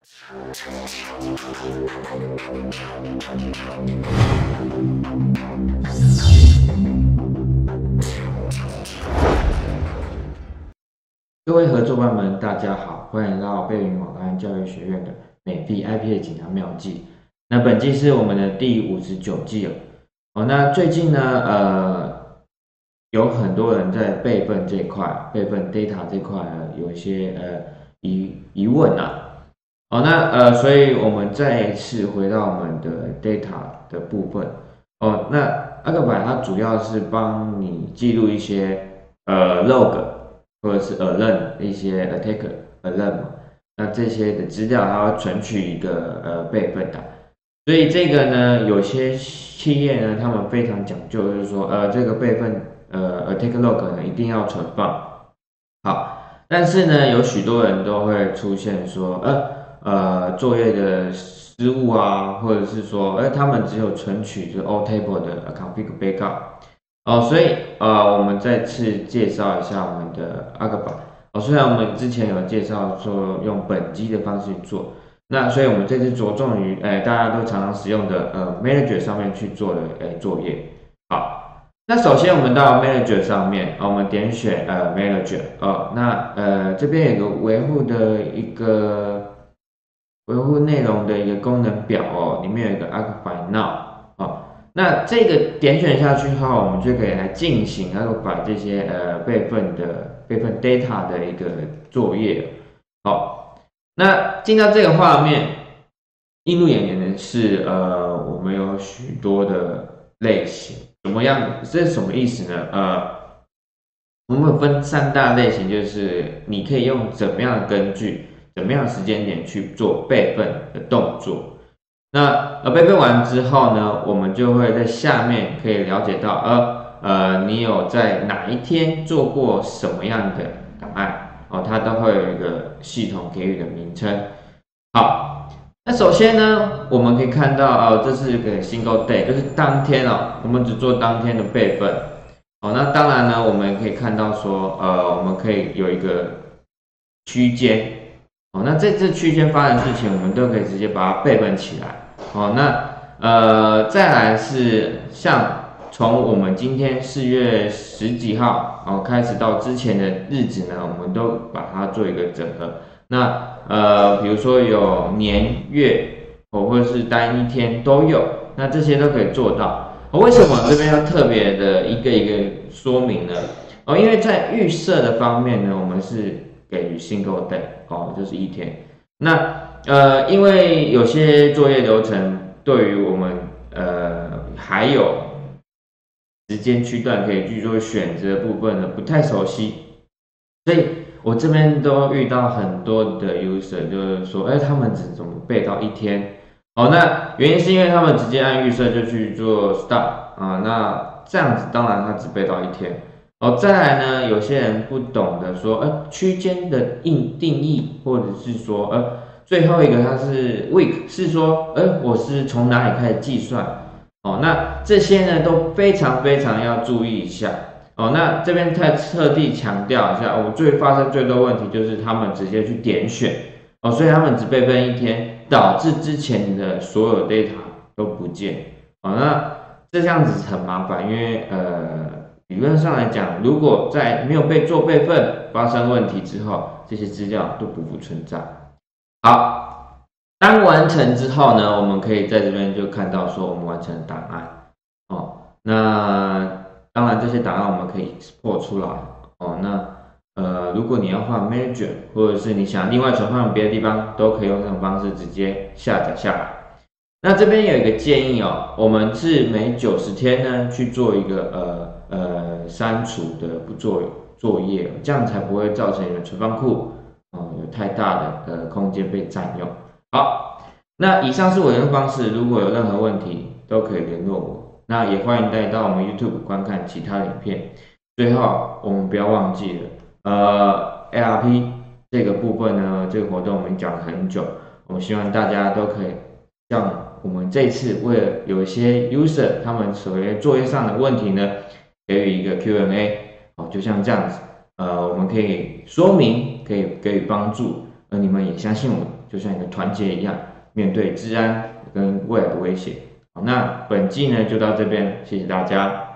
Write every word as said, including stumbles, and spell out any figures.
各位合作伙伴们，大家好，欢迎来到贝云网安教育学院的美币 I P 的锦囊妙计。那本季是我们的第五十九季了。哦，那最近呢，呃，有很多人在备份这块、备份 data 这块呢，有一些呃疑疑问啊。哦，那呃，所以我们再一次回到我们的 data 的部分。哦，那阿克板它主要是帮你记录一些呃 log 或者是 alert 一些 attack alert 嘛，那这些的资料它会存取一个呃备份档。所以这个呢，有些企业呢，他们非常讲究，就是说，呃，这个备份，呃，attack log 呢一定要存放。好，但是呢，有许多人都会出现说，呃，呃，作业的失误啊，或者是说，呃，他们只有存取就是 all table 的 config backup。哦，所以呃，我们再次介绍一下我们的 Agaba。哦，虽然我们之前有介绍说用本机的方式做。那所以，我们这次着重于，哎，大家都常常使用的呃 Manager 上面去做的哎作业。好，那首先我们到 Manager 上面，我们点选呃 Manager 哦，那呃这边有个维护的一个维护内容的一个功能表哦，里面有一个 Archive Now 哦，那这个点选下去后，我们就可以来进行那个把这些呃备份的备份 data 的一个作业。好。那进到这个画面，映入眼帘的是，呃，我们有许多的类型，怎么样？这是什么意思呢？呃，我们分三大类型，就是你可以用怎么样的根据，怎么样的时间点去做备份的动作。那呃备份完之后呢，我们就会在下面可以了解到，呃呃，你有在哪一天做过什么样的档案。哦，它都会有一个系统给予的名称。好，那首先呢，我们可以看到哦，这是一个 single day， 就是当天哦，我们只做当天的备份。哦，那当然呢，我们可以看到说，呃，我们可以有一个区间。哦，那在这区间发生的事情，我们都可以直接把它备份起来。哦，那呃，再来是像。从我们今天四月十几号哦开始到之前的日子呢，我们都把它做一个整合。那呃，比如说有年月哦，或者是单一天都有，那这些都可以做到。哦、为什么这边要特别的一个一个说明呢？哦，因为在预设的方面呢，我们是给予 single day 哦，就是一天。那呃，因为有些作业流程对于我们呃还有时间区段可以去做选择的部分呢，不太熟悉，所以我这边都遇到很多的 user， 就是说，哎，他们只怎么备到一天？哦，那原因是因为他们直接按预设就去做 start 啊，那这样子当然他只备到一天。哦，再来呢，有些人不懂得说，呃，区间的定定义，或者是说，呃，最后一个它是 week， 是说，呃，我是从哪里开始计算？哦，那这些呢都非常非常要注意一下哦。那这边再特地强调一下，我、哦、最发生最多问题就是他们直接去点选哦，所以他们只备份一天，导致之前的所有 data 都不见哦。那这样子很麻烦，因为呃理论上来讲，如果在没有被做备份发生问题之后，这些资料都不复存在。好。当完成之后呢，我们可以在这边就看到说我们完成了档案哦。那当然这些档案我们可以 export 出来哦。那呃，如果你要换 manager， 或者是你想另外存放别的地方，都可以用这种方式直接下载下来。那这边有一个建议哦，我们是每九十天呢去做一个呃呃删除的不作作业，这样才不会造成你的存放库哦有太大的呃空间被占用。好，那以上是我的方式，如果有任何问题都可以联络我。那也欢迎大家到我们 YouTube 观看其他影片。最后，我们不要忘记了，呃 ，A R P 这个部分呢，这个活动我们讲了很久，我们希望大家都可以像我们这次为了有一些 user 他们所谓作业上的问题呢，给予一个 Q and A， 哦，就像这样子，呃，我们可以说明，可以给予帮助，而你们也相信我们。 就像一个团结一样，面对治安跟未来的威胁。好，那本季呢就到这边，谢谢大家。